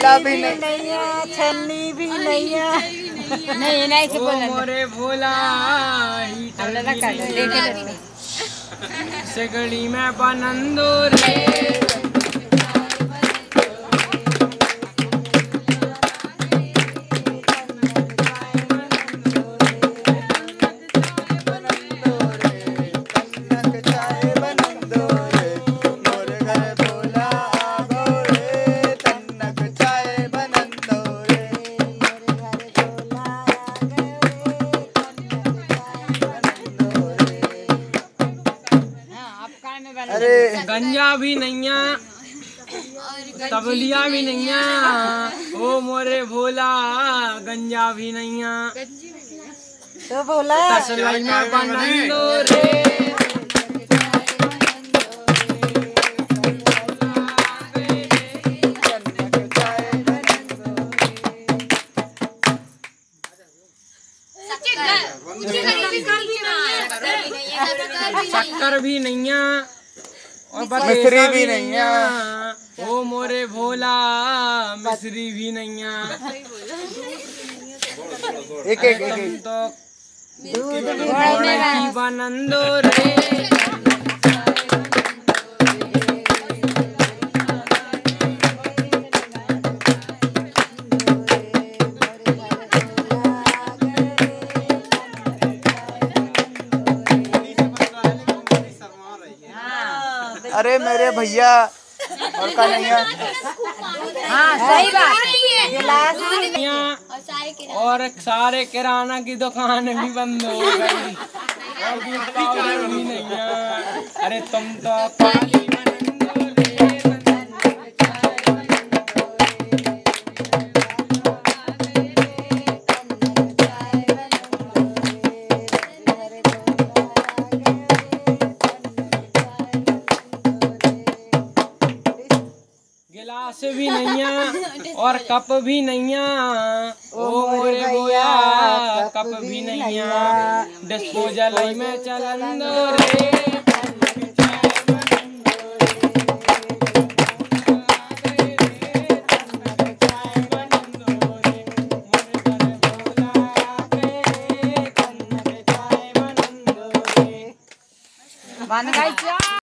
गंजा भी नहीं है, छन्नी भी नहीं है। नहीं नहीं से बोला मोरे भोला सगड़ी में बनंदो रे। अरे गंजा भी नहीं है, तबलिया भी नहीं है। ओ मोरे भोला गंजा भी नहीं है, तो बोला तसलाई में बनंदो रे। शक्कर भी नहीं है और मिश्री भी नहीं है। ओ मोरे भोला मिश्री भी नहीं है। एक एक एक तो दूध की बनंदो रे। अरे मेरे भैया और का नहीं है। हाँ सही बात गिलास और सारे किराना की दुकान भी बंद हो गई और दूध पाउडर भी नहीं है। अरे तुम तो गिलास भी नहीं है और कप भी नहीं है। ओ मोरे भैया कप भी नहीं है, डिस्पोजल में चलंदो रे। बन गई।